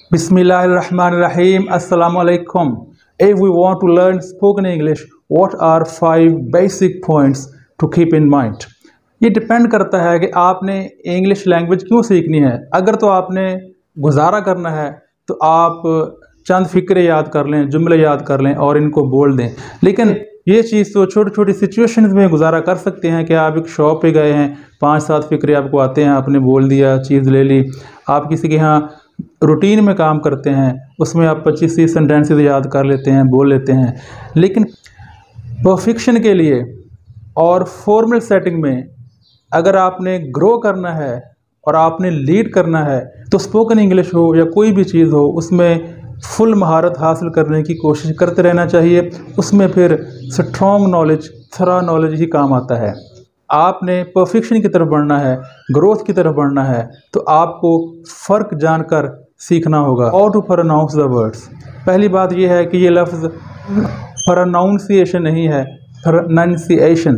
Bismillahirrahmanirrahim. Assalamu alaikum. If we want to learn spoken English, what are 5 basic points to keep in mind? ये depend करता है कि आपने English language क्यों सीखनी है। अगर तो आपने गुजारा करना है तो आप चंद फ़िक्रे याद कर लें, जुमले याद कर लें और इनको बोल दें। लेकिन ये चीज़ तो छोटी छोटी सिचुएशंस में गुजारा कर सकते हैं कि आप एक शॉप पे गए हैं, 5-7 फ़िक्रे आपको आते हैं, आपने बोल दिया, चीज़ ले ली। आप किसी के यहाँ रूटीन में काम करते हैं, उसमें आप 25-30 सेंटेंसेस याद कर लेते हैं, बोल लेते हैं। लेकिन परफेक्शन के लिए और फॉर्मल सेटिंग में अगर आपने ग्रो करना है और आपने लीड करना है तो स्पोकन इंग्लिश हो या कोई भी चीज़ हो, उसमें फुल महारत हासिल करने की कोशिश करते रहना चाहिए। उसमें फिर स्ट्रॉन्ग नॉलेज, थरा नॉलेज ही काम आता है। आपने परफेक्शन की तरफ बढ़ना है, ग्रोथ की तरफ बढ़ना है, तो आपको फ़र्क जानकर सीखना होगा। How to pronounce the words. पहली बात यह है कि ये लफ्ज़ प्रोनाउंसिएशन नहीं है, प्रोनंसिएशन।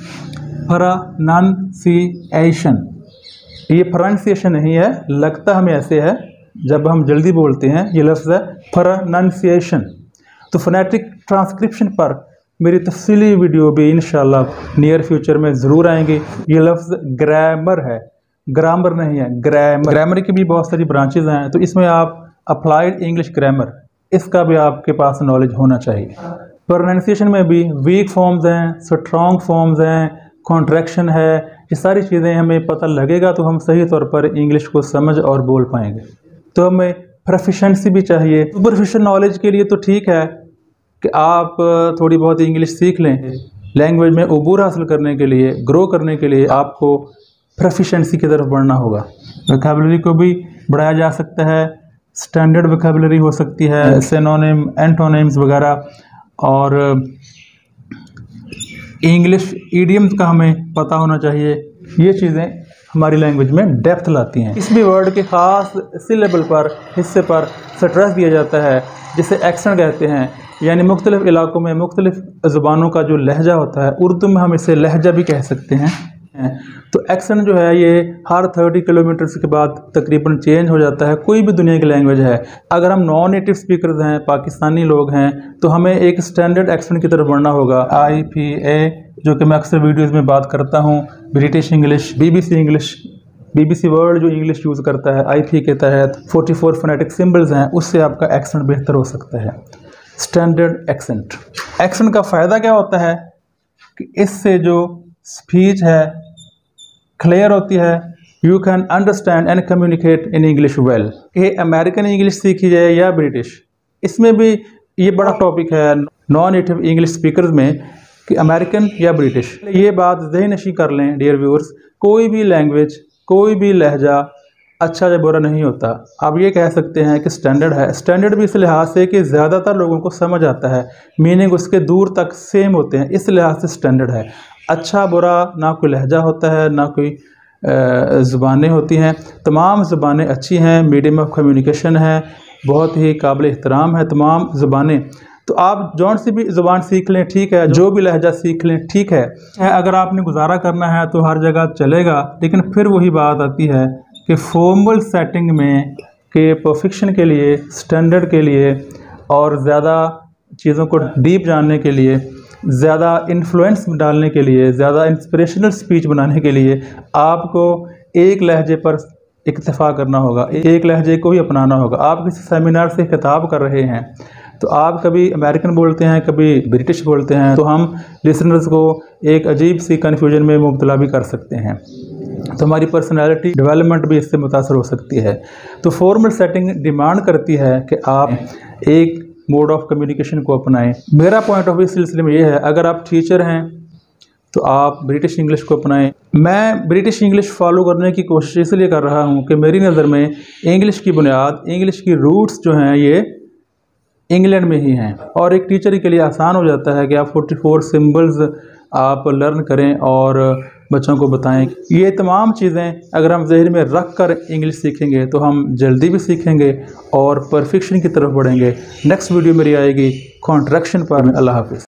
प्रोनंसिएशन, ये प्रोनंसिएशन नहीं है, लगता हमें ऐसे है जब हम जल्दी बोलते हैं। ये लफ्ज़ है प्रोनंसिएशन। तो फोनेटिक ट्रांसक्रिप्शन पर मेरी तफसीली वीडियो भी इंशाल्लाह नियर फ्यूचर में ज़रूर आएंगे। ये लफ्ज़ ग्रामर है, ग्रामर नहीं है, ग्रामर। ग्रामर की भी बहुत सारी ब्रांचेज हैं, तो इसमें आप अप्लाइड इंग्लिश ग्रामर, इसका भी आपके पास नॉलेज होना चाहिए। प्रोनंसिएशन में भी वीक फॉर्म्स हैं, स्ट्रॉन्ग फॉर्म्स हैं, कॉन्ट्रैक्शन है, ये सारी चीज़ें हमें पता लगेगा तो हम सही तौर पर इंग्लिश को समझ और बोल पाएंगे। तो हमें प्रोफिशिएंसी भी चाहिए। सुपरफिशियल नॉलेज के लिए तो ठीक है कि आप थोड़ी बहुत इंग्लिश सीख लें। लैंग्वेज में अबूर हासिल करने के लिए, ग्रो करने के लिए आपको प्रोफिशिएंसी की तरफ बढ़ना होगा। वोकैबुलरी को भी बढ़ाया जा सकता है, स्टैंडर्ड वोकैबुलरी हो सकती है, सिनोनिम, एंटोनिम्स वगैरह, और इंग्लिश ईडियम्स का हमें पता होना चाहिए। ये चीज़ें हमारी लैंग्वेज में डेप्थ लाती हैं। किसी भी वर्ड के ख़ास सिलेबल पर, हिस्से पर स्ट्रेस दिया जाता है, जिसे एक्सेंट कहते हैं, यानी मुख्तलिफ़ इलाकों में मुख्तलिफ़ ज़ुबानों का जो लहजा होता है, उर्दू में हम इसे लहजा भी कह सकते हैं। तो एक्सेंट जो है ये हर 30 किलोमीटर के बाद तकरीबन चेंज हो जाता है। कोई भी दुनिया की लैंग्वेज है, अगर हम नॉन नेटिव स्पीकर्स हैं, पाकिस्तानी लोग हैं, तो हमें एक स्टैंडर्ड एक्सेंट की तरफ बढ़ना होगा। IPA, जो कि मैं अक्सर वीडियोज़ में बात करता हूँ, British English, BBC English, BBC world जो इंग्लिश यूज़ करता है, IP के तहत 44 फोनेटिक सिम्बल्स हैं, उससे आपका एक्सेंट बेहतर हो सकता है। Standard accent. एक्सेंट का फ़ायदा क्या होता है कि इससे जो स्पीच है क्लियर होती है। You can understand and communicate in English well. ये अमेरिकन इंग्लिश सीखी जाए या ब्रिटिश, इसमें भी ये बड़ा टॉपिक है नॉन नेटिव इंग्लिश स्पीकर्स में कि अमेरिकन या ब्रिटिश। ये बात ज़हन-नशीं कर लें डियर व्यूअर्स, कोई भी लैंग्वेज, कोई भी लहजा अच्छा या बुरा नहीं होता। आप ये कह सकते हैं कि स्टैंडर्ड है। स्टैंडर्ड भी इस लिहाज से कि ज़्यादातर लोगों को समझ आता है, मीनिंग उसके दूर तक सेम होते हैं, इस लिहाज से स्टैंडर्ड है। अच्छा बुरा ना कोई लहजा होता है, ना कोई ज़ुबानें होती हैं। तमाम ज़ुबानें अच्छी हैं, मीडियम ऑफ कम्युनिकेशन है, बहुत ही काबिल एहतराम है तमाम ज़ुबानें। तो आप जौन सी भी ज़ुबान सीख लें ठीक है, जो भी लहजा सीख लें ठीक है। अगर आपने गुजारा करना है तो हर जगह चलेगा, लेकिन फिर वही बात आती है कि फॉर्मल सेटिंग में के परफेक्शन के लिए, स्टैंडर्ड के लिए और ज़्यादा चीज़ों को डीप जानने के लिए, ज़्यादा इन्फ्लुएंस डालने के लिए, ज़्यादा इंस्पिरेशनल स्पीच बनाने के लिए आपको एक लहजे पर इक्तफ़ा करना होगा, एक लहजे को ही अपनाना होगा। आप किसी सेमिनार से खिताब कर रहे हैं तो आप कभी अमेरिकन बोलते हैं, कभी ब्रिटिश बोलते हैं, तो हम लिसनर्स को एक अजीब सी कन्फ्यूजन में मुब्तला भी कर सकते हैं। तो हमारी पर्सनैलिटी डेवलपमेंट भी इससे मुतासर हो सकती है। तो फॉर्मल सेटिंग डिमांड करती है कि आप एक मोड ऑफ कम्युनिकेशन को अपनाएं। मेरा पॉइंट ऑफ व्यू इस सिलसिले में ये है, अगर आप टीचर हैं तो आप ब्रिटिश इंग्लिश को अपनाएं। मैं ब्रिटिश इंग्लिश फॉलो करने की कोशिश इसलिए कर रहा हूँ कि मेरी नज़र में इंग्लिश की बुनियाद, इंग्लिश की रूट्स जो हैं ये इंग्लैंड में ही हैं, और एक टीचर के लिए आसान हो जाता है कि आप 44 सिम्बल्स आप लर्न करें और बच्चों को बताएं। ये तमाम चीज़ें अगर हम ज़हन में रख कर इंग्लिश सीखेंगे तो हम जल्दी भी सीखेंगे और परफेक्शन की तरफ बढ़ेंगे। नेक्स्ट वीडियो मेरी आएगी कॉन्ट्रैक्शन पर। अल्लाह हाफ़िज़।